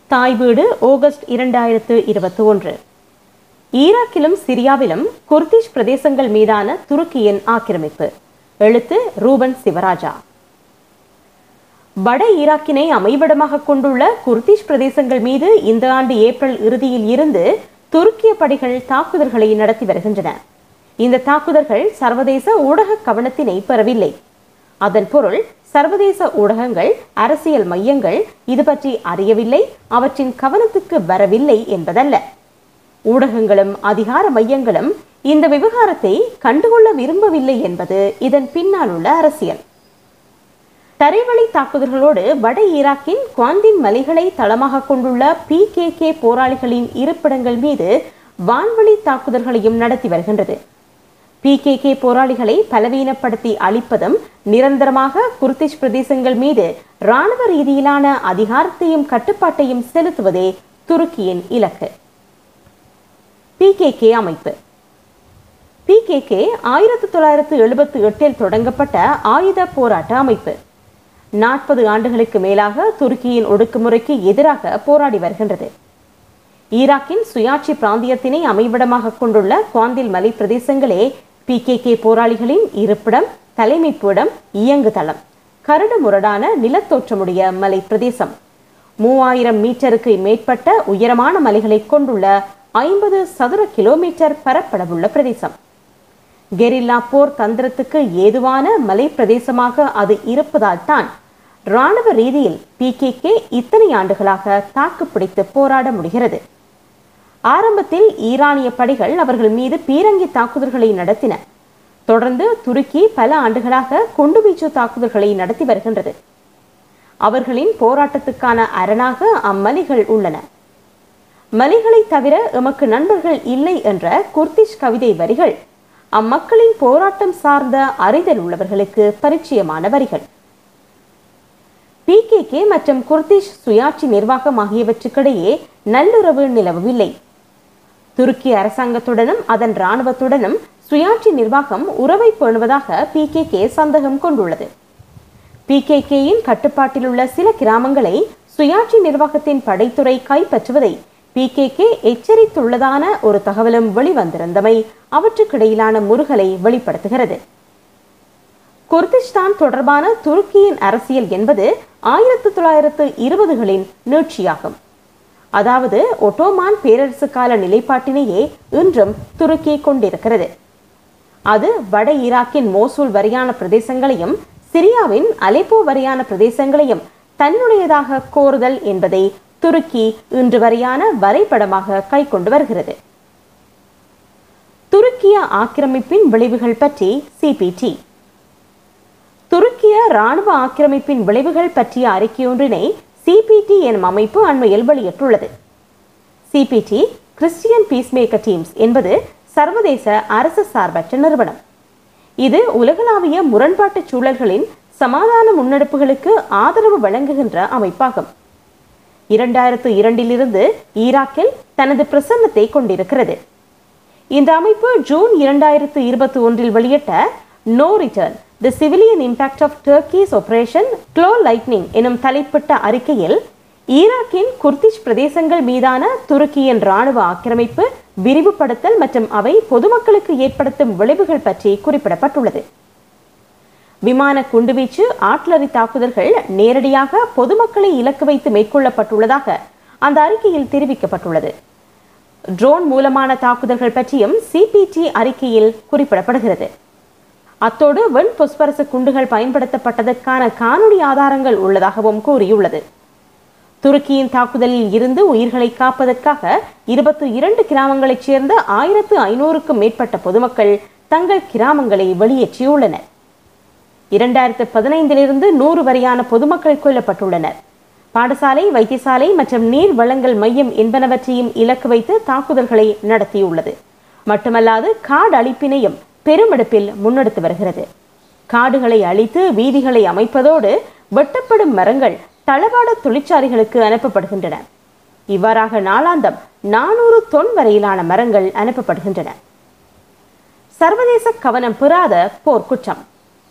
தாய்வீடு August 2021. ஈராக்கிலும் சிரியாவிலும் Kurdish பிரதேசங்கள் மீதான துருக்கியின் ஆக்கிரமிப்பு. எழுத்து ரூபன் சிவராஜா. வட ஈராக்கினை அமைவிடமாக கொண்டுள்ள குர்திஷ் பிரதேசங்கள் மீது இந்த ஆண்டு ஏப்ரல் இறுதியில் இருந்து துருக்கிய படைகள் தாக்குதல்களை நடத்தி வருகின்றன. இந்த தாக்குதல்கள் சர்வதேச ஊடக கவனத்தினை பெறவில்லை. அதன் பொருள், சர்வதேச ஊடகங்கள், அரசியல் மையங்கள் இது பற்றி அறியவில்லை, அவற்றின் கவனத்துக்கு வரவில்லை என்பதல்ல. ஊடகங்களும் அதிகார மையங்களும் இந்த விவகாரத்தை கண்டுகொள்ள விரும்பவில்லை என்பது இதன் பின்னால் உள்ள அரசியல். தரைவழி தாக்குதல்களோடு வட ஈராக்கின் குவாந்தின் மலைகளை தளமாக கொண்டுள்ள PKK போராளிகளின் இருப்பிடங்கள் மீது வான்வழி தாக்குதல்களையும் நடத்தி வருகின்றது. PKK போராளிகளை பலவீனப்படுத்தி அழிப்பதும் நிரந்தரமாக குர்திஷ் பிரதேசங்கள் மீது இராணுவ ரீதியிலான அதிகாரத்தையும் கட்டுப்பாட்டையும் செலுத்துவதே துருக்கியின் இலக்கு. PKK அமைப்பு. PKK 1978 தொடங்கப்பட்ட ஆயுத போராட்ட அமைப்பு. 40 ஆண்டுகளுக்கு மேலாக துருக்கியின் ஒடுக்குமுறைக்கு எதிராக போராடி வருகின்றது. ஈராக்கின் சுயாட்சி பிராந்தியத்தினை அமைவிடமாக கொண்டுள்ள குவாந்தில் மலை பிரதேசங்களே PKK போராளிகளின் இருப்பிடம், தலைமைப்பிடம், இயங்கு தளம். கரடு முரடான நிலத்தோற்றமுடைய மலை பிரதேசம். 3000 மீட்டருக்கு மேற்பட்ட உயரமான மலைகளை கொண்டுள்ள 50 சதுர கிலோமீட்டர் பரப்பளவுள்ள பிரதேசம். கெரில்லா போர் தந்திரத்துக்கு ஏதுவான மலை பிரதேசமாக அது இருப்பதால் தான் இராணுவ ரீதியில் PKK இத்தனை ஆண்டுகளாக தாக்குப்பிடித்து போராட முடிகிறது. ஆரம்பத்தில் ஈரானிய படைகள் அவர்கள் மீது பீரங்கி தாக்குதல்களை நடத்தின. தொடர்ந்து துருக்கி பல ஆண்டுகளாக குண்டுவீச்சு தாக்குதல்களை நடத்தி வருகின்றது. அவர்களின் போராட்டத்துக்கான அரணாக அம்மலைகள் உள்ளன. மலைகளை தவிர எமக்கு நண்பர்கள் இல்லை என்ற குர்திஷ் கவிதை வரிகள் அம்மக்களின் போராட்டம் சார்ந்த அறிதல் உள்ளவர்களுக்கு பரிச்சயமான வரிகள். PKK மற்றும் குர்திஷ் சுயாட்சி நிர்வாகம் ஆகியவற்றுக்கிடையே நல்லுறவு நிலவவில்லை. துருக்கி அரசாங்கத்துடனும் அதன் இராணுவத்துடனும் சுயாட்சி நிர்வாகம் உறவை பேணுவதாக PKK சந்தேகம் கொண்டுள்ளது. PKKயின் கட்டுப்பாட்டில் உள்ள சில கிராமங்களை சுயாட்சி நிர்வாகத்தின் படைத்துறை கைப்பற்றுவதை PKK எச்சரித்துள்ளதான ஒரு தகவலும் வெளிவந்திருந்தமை அவற்றுக்கிடையிலான முறுகலை வெளிப்படுத்துகிறது. குர்திஸ்தான் தொடர்பான துருக்கியின் அரசியல் என்பது 1920களின் நீட்சியாகும். அதாவது ஒட்டோமான் பேரரசு கால நிலைப்பாட்டினையே இன்றும் துருக்கி கொண்டிருக்கிறது. அது வட ஈராக்கின் மோசூல் வரையான பிரதேசங்களையும் சிரியாவின் அலெப்போ வரையான பிரதேசங்களையும் தன்னுடையதாக கோருதல் என்பதை துருக்கி இன்று வரையான வரைபடமாக கைக்கொண்டு வருகிறது. துருக்கிய ஆக்கிரமிப்பின் விளைவுகள் பற்றி CPT. துருக்கிய இராணுவ ஆக்கிரமிப்பின் விளைவுகள் பற்றிய அறிக்கையொன்றினை CPT எனும் அமைப்பு அண்மையில் வெளியிட்டுள்ளது. CPT கிறிஸ்டியன் பீஸ்மேக்கர் டீம்ஸ் என்பது சர்வதேச அரசு சார்பற்ற நிறுவனம். இது உலகளாவிய முரண்பாட்டு சூழல்களின் சமாதான முன்னெடுப்புகளுக்கு ஆதரவு வழங்குகின்ற அமைப்பாகும். 2002 ஈராக்கில் தனது பிரசன்னத்தை கொண்டிருக்கிறது. இந்த அமைப்பு ஜூன் 2021 வெளியிட்ட no return The Civilian Impact of Turkey's Operation Claw Lightning எனும் தலைப்பிட்ட அறிக்கையில் ஈராக்கின் குர்திஷ் பிரதேசங்கள் மீதான துருக்கியின் இராணுவ ஆக்கிரமிப்பு, விரிவுபடுத்தல் மற்றும் அவை பொதுமக்களுக்கு ஏற்படுத்தும் விளைவுகள் பற்றி குறிப்பிடப்பட்டுள்ளது. விமான குண்டுவீச்சு, ஆட்லரி தாக்குதல்கள் நேரடியாக பொதுமக்களை இலக்கு வைத்து மேற்கொள்ளப்பட்டுள்ளதாக அந்த அறிக்கையில் தெரிவிக்கப்பட்டுள்ளது. ட்ரோன் மூலமான தாக்குதல்கள் பற்றியும் CPT அறிக்கையில் குறிப்பிடப்படுகிறது. அத்தோடு வெண் பொஸ்பரசு குண்டுகள் பயன்படுத்தப்பட்டதற்கான காணொலி ஆதாரங்கள் உள்ளதாகவும் கூறியுள்ளது. துருக்கியின் தாக்குதலில் இருந்து உயிர்களை காப்பதற்காக 22 கிராமங்களைச் சேர்ந்த 1500க்கும் மேற்பட்ட பொதுமக்கள் தங்கள் கிராமங்களை வெளியேற்றியுள்ளனர். 2015 100 வரையான பொதுமக்கள் கொல்லப்பட்டுள்ளனர். பாடசாலை, வைத்தியசாலை மற்றும் நீர் வழங்கல் மையம் என்பனவற்றையும் இலக்கு வைத்து தாக்குதல்களை நடத்தியுள்ளது. மட்டுமல்லாது காடு அழிப்பினையும் பெருமெடுப்பில் முன்னெடுத்து வருகிறது. காடுகளை அழித்து வீதிகளை அமைப்பதோடு வெட்டப்படும் மரங்கள் தளவாட தொழிற்சாலைகளுக்கு அனுப்பப்படுகின்றன. இவ்வாறாக நாளாந்தம் 400 தொன் வரையிலான மரங்கள் அனுப்பப்படுகின்றன. சர்வதேச கவனம் பெறாத போர்க்குற்றம்.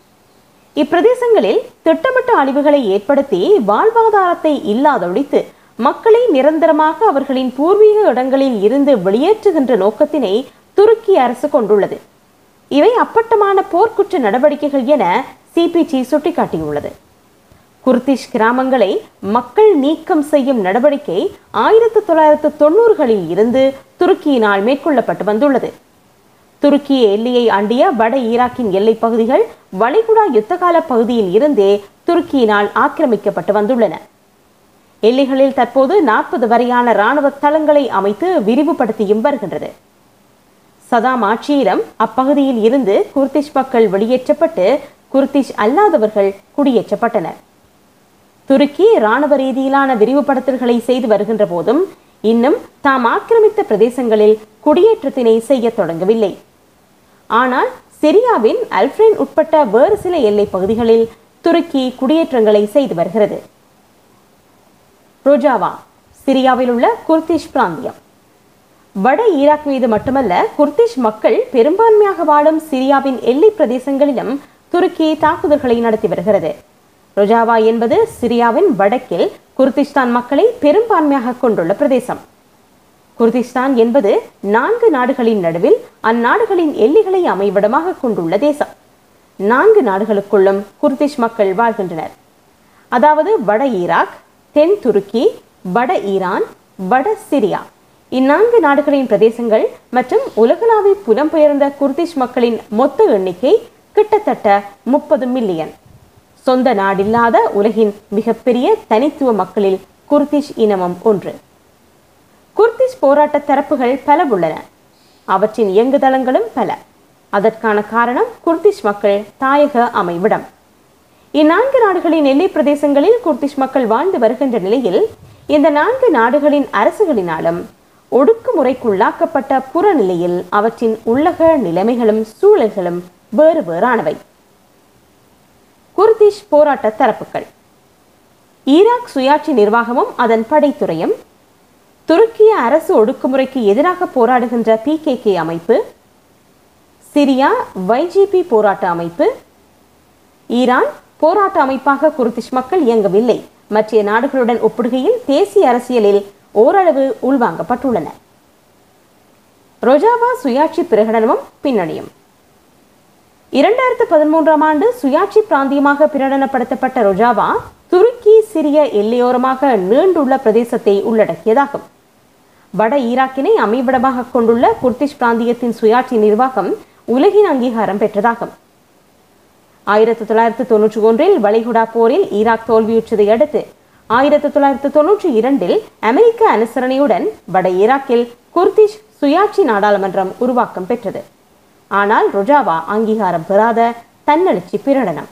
இப்பிரதேசங்களில் திட்டமிட்ட அழிவுகளை ஏற்படுத்தி வாழ்வாதாரத்தை இல்லாதொழித்து மக்களை நிரந்தரமாக அவர்களின் பூர்வீக இடங்களில் இருந்து வெளியேற்றுகின்ற நோக்கத்தினை துருக்கி அரசு கொண்டுள்ளது. இவை அப்பட்டமான போர்க்குற்ற நடவடிக்கைகள் என சிபிஜி சுட்டிக்காட்டியுள்ளது. குர்திஷ் கிராமங்களை மக்கள் நீக்கம் செய்யும் நடவடிக்கை 1990களில் இருந்து துருக்கியினால் மேற்கொள்ளப்பட்டு வந்துள்ளது. துருக்கிய எல்லையை அண்டிய வட ஈராக்கின் எல்லைப் பகுதிகள் வளைகுடா யுத்தகால பகுதியில் இருந்தே துருக்கியினால் ஆக்கிரமிக்கப்பட்டு வந்துள்ளன. எல்லைகளில் தற்போது 40 வரையான இராணுவ தளங்களை அமைத்து விரிவுபடுத்தியும் வருகின்றது. சதாம் ஆட்சியிடம் அப்பகுதியில் இருந்து குர்திஷ் மக்கள் வெளியேற்றப்பட்டு குர்திஷ் அல்லாதவர்கள் குடியேற்றப்பட்டனர். துருக்கி இராணுவ ரீதியிலான விரிவுபடுத்தல்களை செய்து வருகின்ற போதும் இன்னும் தாம் ஆக்கிரமித்த பிரதேசங்களில் குடியேற்றத்தினை செய்ய தொடங்கவில்லை. ஆனால் சிரியாவின் அல்ஃப்ரைன் உட்பட்ட வேறு சில எல்லை பகுதிகளில் துருக்கி குடியேற்றங்களை செய்து வருகிறது. ரோஜாவா சிரியாவில் உள்ள குர்திஷ் பிராந்தியம். வட ஈராக் மீது மட்டுமல்ல, குர்திஷ் மக்கள் பெரும்பான்மையாக வாழும் சிரியாவின் எல்லை பிரதேசங்களிலும் துருக்கி தாக்குதல்களை நடத்தி வருகிறது. ரோஜாவா என்பது சிரியாவின் வடக்கில் குர்திஸ்தான் மக்களை பெரும்பான்மையாக கொண்டுள்ள பிரதேசம். குர்திஸ்தான் என்பது 4 நாடுகளின் நடுவில் அந்நாடுகளின் எல்லைகளை அமைவிடமாக கொண்டுள்ள தேசம். 4 நாடுகளுக்குள்ளும் குர்திஷ் மக்கள் வாழ்கின்றனர். அதாவது வட ஈராக், தென் துருக்கி, வட ஈரான், வட சிரியா. இந்நான்கு நாடுகளின் பிரதேசங்கள் மற்றும் உலகளாவிய புலம்பெயர்ந்த குர்திஷ் மக்களின் மொத்த எண்ணிக்கை கிட்டத்தட்ட 30 மில்லியன். சொந்த நாடில்லாத உலகின் மிகப்பெரிய தனித்துவ மக்களில் குர்திஷ் இனமும் ஒன்று. குர்திஷ் போராட்ட தரப்புகள் பல உள்ளன. அவற்றின் இயங்குதளங்களும் பல. அதற்கான காரணம் குர்திஷ் மக்கள் தாயக அமைவிடம். இந்நான்கு நாடுகளின் எல்லை பிரதேசங்களில் குர்திஷ் மக்கள் வாழ்ந்து வருகின்ற நிலையில் இந்த 4 நாடுகளின் அரசுகளினாலும் ஒடுக்குமுறைக்குள்ளாக்கப்பட்ட புறநிலையில் அவற்றின் உள்ளக நிலைமைகளும் சூழல்களும் வேறு வேறானவை. குர்திஷ் போராட்ட தரப்புகள். ஈராக் சுயாட்சி நிர்வாகமும் அதன் படைத்துறையும், துருக்கிய அரசு ஒடுக்குமுறைக்கு எதிராக போராடுகின்ற PKK அமைப்பு, சிரியா YGP போராட்ட அமைப்பு. ஈரான் போராட்ட அமைப்பாக குர்திஷ் மக்கள் இயங்கவில்லை. மற்ற நாடுகளுடன் ஒப்பிடுகையில் தேசிய அரசியலில் ஓரளவு உள்வாங்கப்பட்டுள்ளன. ரோஜாவா சுயாட்சி பிரகடனமும் பின்னணியும். 2013ஆம் ஆண்டு சுயாட்சி பிராந்தியமாக பிரகடனப்படுத்தப்பட்ட ரோஜாவா துருக்கி சிரிய எல்லையோரமாக நீண்டுள்ள பிரதேசத்தை உள்ளடக்கியதாகும். வட ஈராக்கினை அமைவிடமாக கொண்டுள்ள குர்திஷ் பிராந்தியத்தின் சுயாட்சி நிர்வாகம் உலகின் அங்கீகாரம் பெற்றதாகும். 1991இல் வளைகுடா போரில் ஈராக் தோல்வியுற்றதை அடுத்து 1992இல் அமெரிக்க அனுசரணையுடன் வட ஈராக்கில் குர்திஷ் சுயாட்சி நாடாளுமன்றம் உருவாக்கம் பெற்றது. ஆனால் ரோஜாவா அங்கீகாரம் பெறாத தன்னெழுச்சி பிரகடனம்.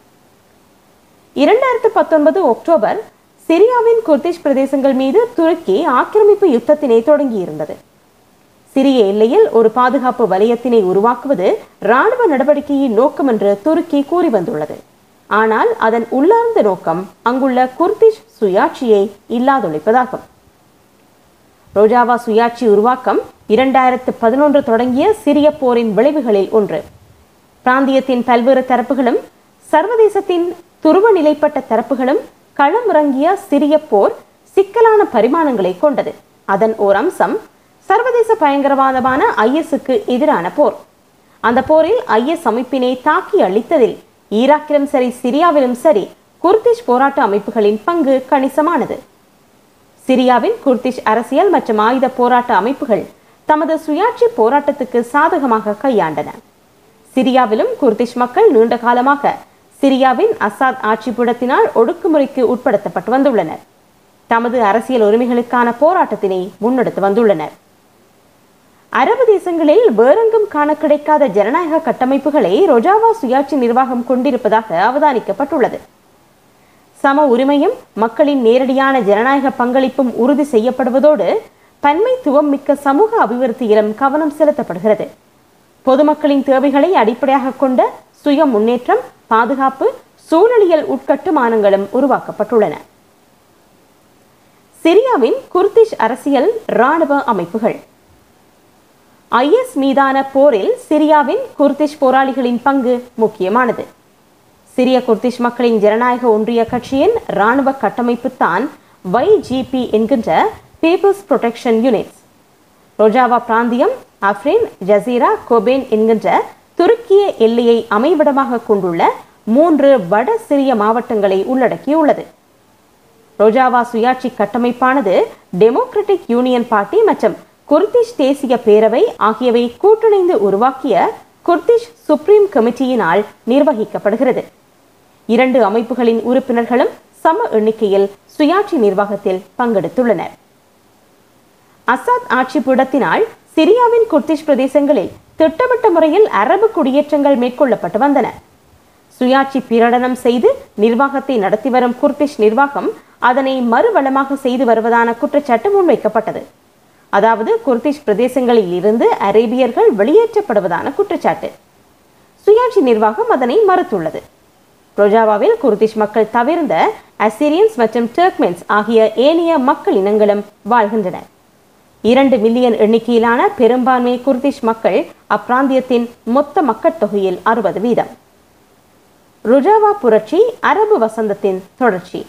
2019 அக்டோபர் சிரியாவின் குர்திஷ் பிரதேசங்கள் மீது துருக்கி ஆக்கிரமிப்பு யுத்தத்தினை தொடங்கியிருந்தது. சிரிய எல்லையில் ஒரு பாதுகாப்பு வலயத்தினை உருவாக்குவது இராணுவ நடவடிக்கையின் நோக்கம் என்று துருக்கி கூறி வந்துள்ளது. ஆனால் அதன் உள்ளார்ந்த நோக்கம் அங்குள்ள குர்திஷ் சுயாட்சியை இல்லாதொழிப்பதாகும். ரோஜாவா சுயாட்சி உருவாக்கம் 2011 தொடங்கிய சிரிய போரின் விளைவுகளில் ஒன்று. பிராந்தியத்தின் பல்வேறு தரப்புகளும் சர்வதேசத்தின் துருவ நிலைப்பட்ட தரப்புகளும் களமிறங்கிய சிரிய போர் சிக்கலான பரிமாணங்களை கொண்டது. அதன் ஓர் அம்சம் சர்வதேச பயங்கரவாதமான ISக்கு எதிரான போர். அந்த போரில் IS அமைப்பினை தாக்கி அழித்ததில் ஈராக்கிலும் சரி சிரியாவிலும் சரி குர்திஷ் போராட்ட அமைப்புகளின் பங்கு கணிசமானது. சிரியாவின் குர்திஷ் அரசியல் மற்றும் ஆயுத போராட்ட அமைப்புகள் தமது சுயாட்சி போராட்டத்துக்கு சாதகமாக கையாண்டன. சிரியாவிலும் குர்திஷ் மக்கள் நீண்ட காலமாக சிரியாவின் அசாத் ஆட்சிப்புடத்தினால் ஒடுக்குமுறைக்கு உட்படுத்தப்பட்டு வந்துள்ளனர். தமது அரசியல் உரிமைகளுக்கான போராட்டத்தினை முன்னெடுத்து வந்துள்ளனர். அரபு தேசங்களில் வேறெங்கும் காண கிடைக்காத ஜனநாயக கட்டமைப்புகளை ரோஜாவா சுயாட்சி நிர்வாகம் கொண்டிருப்பதாக அவதானிக்கப்பட்டுள்ளது. சம உரிமையும் மக்களின் நேரடியான ஜனநாயக பங்களிப்பும் உறுதி செய்யப்படுவதோடு பன்மைத்துவம் மிக்க சமூக அபிவிருத்தியிலும் கவனம் செலுத்தப்படுகிறது. பொதுமக்களின் தேவைகளை அடிப்படையாக கொண்ட சுய முன்னேற்றம், பாதுகாப்பு, சூழலியல் உட்கட்டுமானங்களும் உருவாக்கப்பட்டுள்ளன. சிரியாவின் குர்திஷ் அரசியல் இராணுவ அமைப்புகள். IS மீதான போரில் சிரியாவின் குர்திஷ் போராளிகளின் பங்கு முக்கியமானது. சிரிய குர்திஷ் மக்களின் ஜனநாயக ஒன்றிய கட்சியின் இராணுவ கட்டமைப்பு தான் YGP என்கின்ற பீப்புள்ஸ் புரொடெக்ஷன் யூனிட்ஸ். ரோஜாவா பிராந்தியம் அஃப்ரின், ஜசீரா, கொபேன் என்கின்ற துருக்கிய எல்லையை அமைவிடமாக கொண்டுள்ள 3 வட சிரிய மாவட்டங்களை உள்ளடக்கியுள்ளது. ரோஜாவா சுயாட்சி கட்டமைப்பானது டெமோக்ராட்டிக் யூனியன் பார்ட்டி மற்றும் குர்திஷ் தேசிய பேரவை ஆகியவை கூட்டிணைந்து உருவாக்கிய குர்திஷ் சுப்ரீம் கமிட்டியினால் நிர்வகிக்கப்படுகிறது. 2 அமைப்புகளின் உறுப்பினர்களும் சம எண்ணிக்கையில் சுயாட்சி நிர்வாகத்தில் பங்கெடுத்துள்ளனர். அசாத் ஆட்சி பீடத்தினால் சிரியாவின் குர்திஷ் பிரதேசங்களில் திட்டமிட்ட முறையில் அரபு குடியேற்றங்கள் மேற்கொள்ளப்பட்டு வந்தன. சுயாட்சி பிரகடனம் செய்து நிர்வாகத்தை நடத்தி வரும் குர்திஷ் நிர்வாகம் அதனை மறுவளமாக செய்து வருவதான குற்றச்சாட்டு முன்வைக்கப்பட்டது. அதாவது குர்திஷ் பிரதேசங்களில் இருந்து அரேபியர்கள் வெளியேற்றப்படுவதான குற்றச்சாட்டு. சுயாட்சி நிர்வாகம் அதனை மறுத்துள்ளது. ரோஜாவாவில் குர்திஷ் மக்கள் தவிர்ந்த அசிரியன்ஸ் மற்றும் டர்க்மென்ஸ் ஆகிய ஏனைய மக்கள் இனங்களும் வாழ்கின்றனர். 2 மில்லியன் எண்ணிக்கையிலான பெரும்பான்மை குர்திஷ் மக்கள் அப்பிராந்தியத்தின் மொத்த மக்கள் தொகையில் 60%. ரோஜாவா புரட்சி அரபு வசந்தத்தின் தொடர்ச்சி.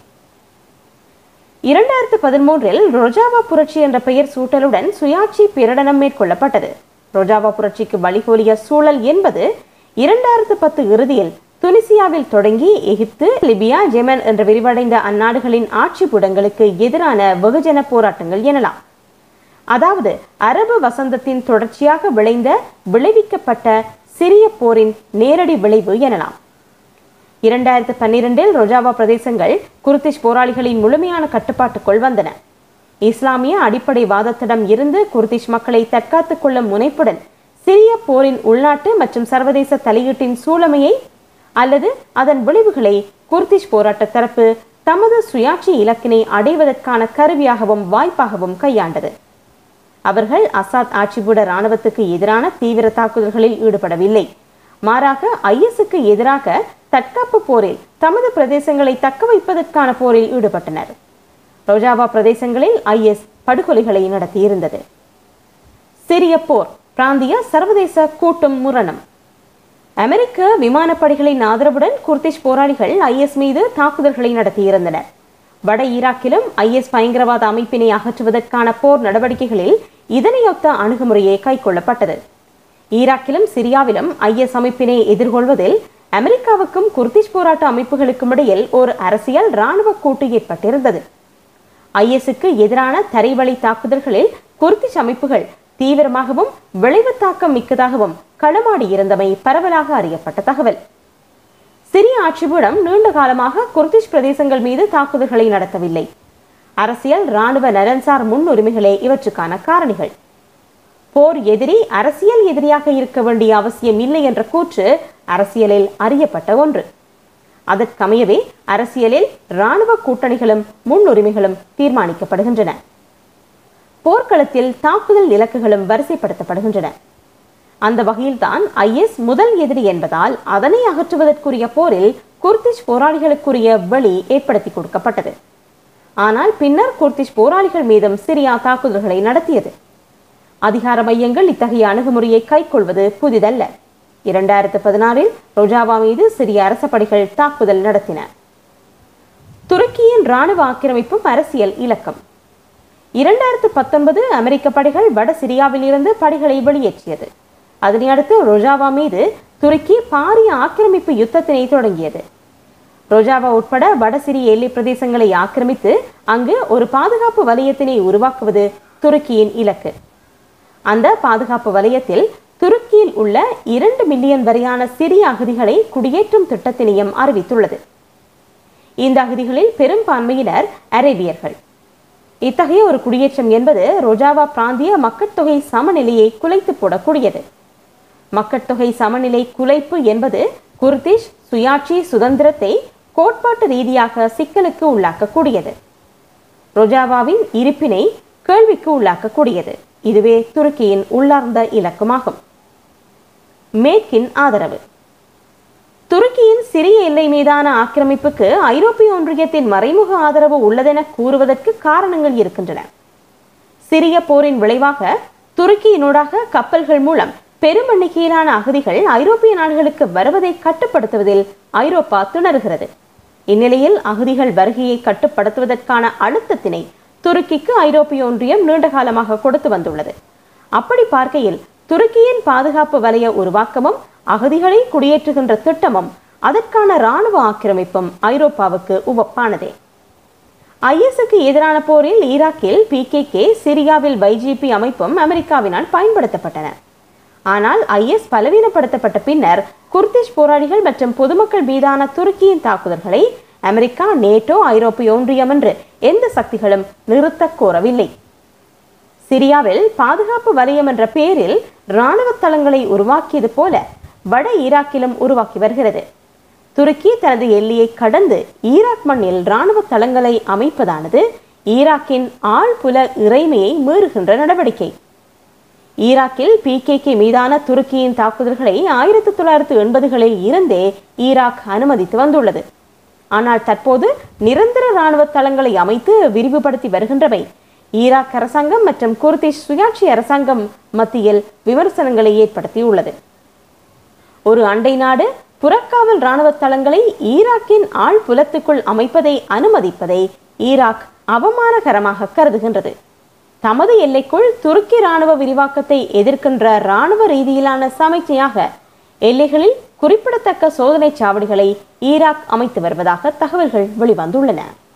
2013இல் ரோஜாவா புரட்சி என்ற பெயர் சூட்டலுடன் சுயாட்சி பிரகடனம் மேற்கொள்ளப்பட்டது. ரோஜாவா புரட்சிக்கு வழிகோலிய சூழல் என்பது 2010 இறுதியில் துனிசியாவில் தொடங்கி எகிப்து, லிபியா, ஜெமன் என்ற விரிவடைந்த அந்நாடுகளின் ஆட்சி புடங்களுக்கு எதிரான வெகுஜன போராட்டங்கள் எனலாம். அதாவது அரபு வசந்தத்தின் தொடர்ச்சியாக விளைவிக்கப்பட்ட சிரிய போரின் நேரடி விளைவு எனலாம். 2012இல் ரோஜாவா பிரதேசங்கள் குர்திஷ் போராளிகளின் முழுமையான கட்டுப்பாட்டுக்குள் வந்தன. இஸ்லாமிய அடிப்படை வாதத்திடம் இருந்து குர்திஷ் மக்களை தற்காத்துக் கொள்ளும் முனைப்புடன் சிரிய போரின் உள்நாட்டு மற்றும் சர்வதேச தலையீட்டின் சூழமையை அல்லது அதன் விளைவுகளை குர்திஷ் போராட்ட தரப்பு தமது சுயாட்சி இலக்கினை அடைவதற்கான கருவியாகவும் வாய்ப்பாகவும் கையாண்டது. அவர்கள் அசாத் ஆட்சிபூட இராணுவத்துக்கு எதிரான தீவிர தாக்குதல்களில் ஈடுபடவில்லை. மாறாக ISக்கு எதிராக தற்காப்பு போரில் தமது பிரதேசங்களை தக்க வைப்பதற்கான போரில் ஈடுபட்டனர். ரோஜாவா பிரதேசங்களில் IS படுகொலைகளை நடத்தியிருந்தது. சிரிய போர் பிராந்திய சர்வதேச கூட்டும் முரணம். அமெரிக்க விமானப்படைகளின் ஆதரவுடன் குர்திஷ் போராளிகள் IS மீது தாக்குதல்களை நடத்தியிருந்தனர். வட ஈராக்கிலும் IS பயங்கரவாத அமைப்பினை அகற்றுவதற்கான போர் நடவடிக்கைகளில் இதனையொத்த அணுகுமுறையே கைக்கொள்ளப்பட்டது. ஈராக்கிலும் சிரியாவிலும் IS அமைப்பினை எதிர்கொள்வதில் அமெரிக்காவுக்கும் குர்திஷ் போராட்ட அமைப்புகளுக்கும் இடையில் ஒரு அரசியல் இராணுவ கூட்டு ஏற்பட்டிருந்தது. ISக்கு எதிரான தரைவழி தாக்குதல்களில் குர்திஷ் அமைப்புகள் தீவிரமாகவும் விளைவு தாக்கம் மிக்கதாகவும் களமாடி இருந்தமை பரவலாக அறியப்பட்ட தகவல். சிரிய ஆட்சிபீடம் நீண்ட காலமாக குர்திஷ் பிரதேசங்கள் மீது தாக்குதல்களை நடத்தவில்லை. அரசியல் இராணுவ நலன்சார் முன்னுரிமைகளே இவற்றுக்கான காரணிகள். போர் எதிரி அரசியல் எதிரியாக இருக்க வேண்டிய அவசியம் இல்லை என்ற கூற்று அரசியலில் அறியப்பட்ட ஒன்று. அதற்கமையவே அரசியலில் இராணுவ கூட்டணிகளும் முன்னுரிமைகளும் தீர்மானிக்கப்படுகின்றன. போர்க்களத்தில் தாக்குதல் இலக்குகளும் வரிசைப்படுத்தப்படுகின்றன. அந்த வகையில்தான் IS முதல் எதிரி என்பதால் அதனை அகற்றுவதற்குரிய போரில் குர்திஷ் போராளிகளுக்குரிய வழி ஏற்படுத்தி கொடுக்கப்பட்டது. ஆனால் பின்னர் குர்திஷ் போராளிகள் மீதும் சிரியா தாக்குதல்களை நடத்தியது. அதிகார மையங்கள் இத்தகைய அணுகுமுறையை கைக்கொள்வது புதிதல்ல. 2016இல் ரோஜாவா மீது சிரிய அரச படைகள் தாக்குதல் நடத்தின. துருக்கியின் இராணுவ ஆக்கிரமிப்பும் அரசியல் இலக்கம். 2019 அமெரிக்க படைகள் வட சிரியாவில் இருந்து படைகளை வெளியேற்றியது. அதனை அடுத்து ரோஜாவா மீது துருக்கி பாரிய ஆக்கிரமிப்பு யுத்தத்தினை தொடங்கியது. ரோஜாவா உட்பட வட சிரிய எல்லை பிரதேசங்களை ஆக்கிரமித்து அங்கு ஒரு பாதுகாப்பு வலயத்தினை உருவாக்குவது துருக்கியின் இலக்கு. அந்த பாதுகாப்பு வலயத்தில் துருக்கியில் உள்ள 2 மில்லியன் வரையான சிரிய அகதிகளை குடியேற்றும் திட்டத்தினையும் அறிவித்துள்ளது. இந்த அகதிகளில் பெரும்பான்மையினர் அரேபியர்கள். இத்தகைய ஒரு குடியேற்றம் என்பது ரோஜாவா பிராந்திய மக்கட்தொகை சமநிலையை குலைத்து போடக்கூடியது. மக்கட்தொகை சமநிலை குலைப்பு என்பது குர்திஷ் சுயாட்சி சுதந்திரத்தை கோட்பாட்டு ரீதியாக சிக்கலுக்கு உள்ளாக்கக்கூடியது. ரோஜாவாவின் இருப்பினை கேள்விக்கு உள்ளாக்கக்கூடியது. இதுவே துருக்கியின் உள்ளார்ந்த இலக்குமாகும். மேற்கின் ஆதரவு. துருக்கியின் சிரிய எல்லை மீதான ஆக்கிரமிப்புக்கு ஐரோப்பிய ஒன்றியத்தின் மறைமுக ஆதரவு உள்ளதென கூறுவதற்கு காரணங்கள் இருக்கின்றன. சிரிய போரின் விளைவாக துருக்கியினூடாக கப்பல்கள் மூலம் பெரும் எண்ணிக்கையிலான அகதிகள் ஐரோப்பிய நாடுகளுக்கு வருவதை கட்டுப்படுத்துவதில் ஐரோப்பா திணறுகிறது. இந்நிலையில் அகதிகள் வருகையை கட்டுப்படுத்துவதற்கான அழுத்தத்தினை துருக்கிக்கு ஐரோப்பிய ஒன்றியம் நீண்ட காலமாக கொடுத்து வந்துள்ளது. அப்படி பார்க்கையில் துருக்கியின் பாதுகாப்பு வலய உருவாக்கமும் அகதிகளை குடியேற்றுகின்ற திட்டமும் அதற்கான இராணுவ ஆக்கிரமிப்பும் ஐரோப்பாவுக்கு உவப்பானதே. ஐஎஸ்க்கு எதிரான போரில் ஈராக்கில் PKK, சிரியாவில் YGP அமைப்பும் அமெரிக்காவினால் பயன்படுத்தப்பட்டன. ஆனால் ஐஎஸ் பலவீனப்படுத்தப்பட்ட பின்னர் குர்திஷ் போராளிகள் மற்றும் பொதுமக்கள் மீதான துருக்கியின் தாக்குதல்களை அமெரிக்கா, நேட்டோ, ஐரோப்பிய ஒன்றியம் என்று எந்த சக்திகளும் நிறுத்த கோரவில்லை. சிரியாவில் பாதுகாப்பு வலயம் என்ற பெயரில் இராணுவ தளங்களை உருவாக்கியது போல வட ஈராக்கிலும் உருவாக்கி வருகிறது. துருக்கி தனது எல்லையை கடந்து ஈராக் மண்ணில் இராணுவ தளங்களை அமைப்பதானது ஈராக்கின் ஆழ்புல இறைமையை மீறுகின்ற நடவடிக்கை. ஈராக்கில் PKK மீதான துருக்கியின் தாக்குதல்களை 1980களில் இருந்தே ஈராக் அனுமதித்து வந்துள்ளது. ஆனால் தற்போது நிரந்தர இராணுவ தளங்களை அமைத்து விரிவுபடுத்தி வருகின்றவை ஈராக் அரசாங்கம் மற்றும் குர்திஷ் சுயாட்சி அரசாங்கம் மத்தியில் விமர்சனங்களை ஏற்படுத்தியுள்ளது. ஒரு அண்டை நாடு புறக்காவல் இராணுவ தளங்களை ஈராக்கின் ஆழ்புலத்துக்குள் அமைப்பதை அனுமதிப்பதை ஈராக் அவமானகரமாக கருதுகின்றது. தமது எல்லைக்குள் துருக்கி இராணுவ விரிவாக்கத்தை எதிர்க்கின்ற இராணுவ ரீதியிலான சமிக்ஞையாக எல்லைகளில் குறிப்பிடத்தக்க சோதனை சாவடிகளை ஈராக் அமைத்து வருவதாக தகவல்கள் வெளிவந்துள்ளன.